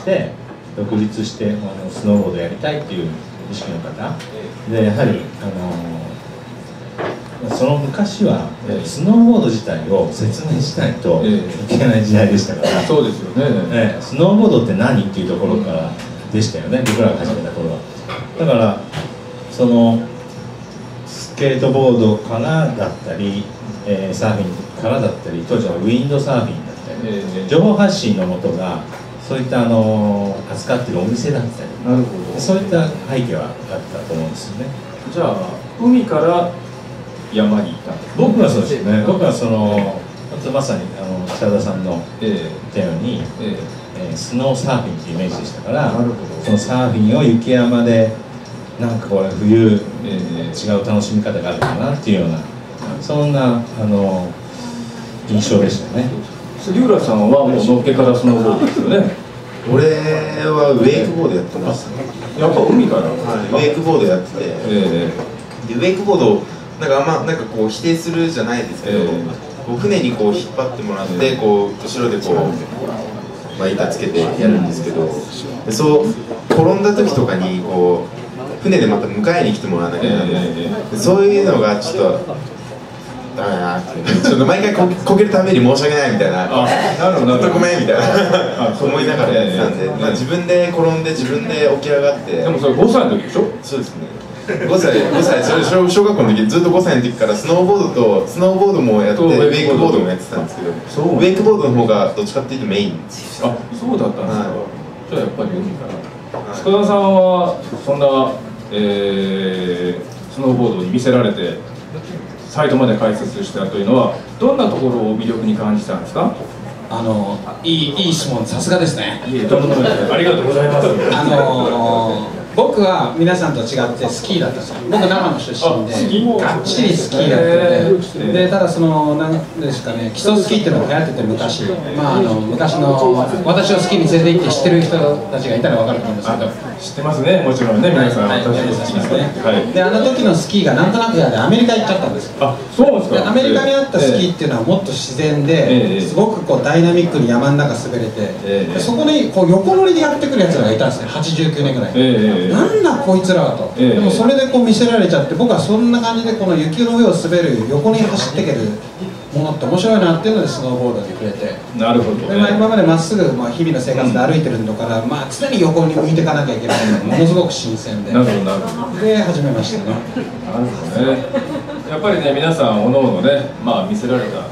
して独立してスノーボードやりたいっていう意識の方で、やはりその昔はスノーボード自体を説明しないといけない時代でしたから、 そうですよね。 スノーボードって何っていうところからでしたよね、僕らが始めた頃は。だからそのスケートボードからだったり、サーフィンからだったり、当時はウィンドサーフィンだったり、情報発信のもとがそういった扱ってるお店だったり、 なるほど。 そういった背景はあったと思うんですよね。 じゃあ海から山に行ったんですね。 僕はそうですね。僕はまさに北田さんの言ったように、スノーサーフィンっていうイメージでしたから、そのサーフィンを雪山でなんかこれ冬、違う楽しみ方があるかなっていうような、そんな印象でしたね。 杉浦さんはもうのっけからスノーボードですよね。 俺はウェイクボードやってましたね。 やっぱ海から、 ウェイクボードやってて、でウェイクボードなんかこう否定するじゃないですけど、こう船にこう引っ張ってもらって、こう後ろでこう板つけてやるんですけど、でそう転んだ時とかにこう船でまた迎えに来てもらわなきゃならない、そういうのがちょっとダメだなって、ちょっと毎回こけるために申し訳ないみたいな、ごめんみたいな思いながらやってたんで、自分で転んで自分で起き上がって。 でもそれ5歳の時でしょ。 そうですね。5歳、それ小学校の時、ずっと5歳の時からスノーボードもやって、ウェイクボードもやってたんですけど、ウェイクボードの方がどっちかっていうとメイン。 あ、そうだったんですか。じゃあやっぱり海から。塚田さんはそんなスノーボードに見せられてサイトまで開設したというのは、どんなところを魅力に感じたんですか。 いい質問、さすがですね。 いえ、どんなものですか。ありがとうございます。 僕は皆さんと違ってスキーだったんですよ。僕長野出身でがっちりスキーやってて、でただなんですかね、基礎スキーっていうのが流行ってて昔、昔の私をスキーに連れて行って知ってる人たちがいたら分かると思うんですけど、 知ってますね、もちろんね、皆さん。 私のスキーですね。で時のスキーがなんとなくでアメリカ行っちゃったんですよ。 あ、そうですか。 アメリカにあったスキーっていうのはもっと自然ですごくこうダイナミックに山の中滑れて、そこにこう横乗りでやってくるやつらがいたんですね、89年ぐらい。なんだこいつらはと。でもそれでこう見せられちゃって、僕はそんな感じでこの雪の上を滑る横に走っていけるものって面白いなっていうのでスノーボードに触れて。 なるほど、 で今までまっすぐ日々の生活で歩いてるのから、常に横に向いていかなきゃいけないのがものすごく新鮮で、で始めましたね。 なるほどね。やっぱりね、皆さんおのおのね、見せられた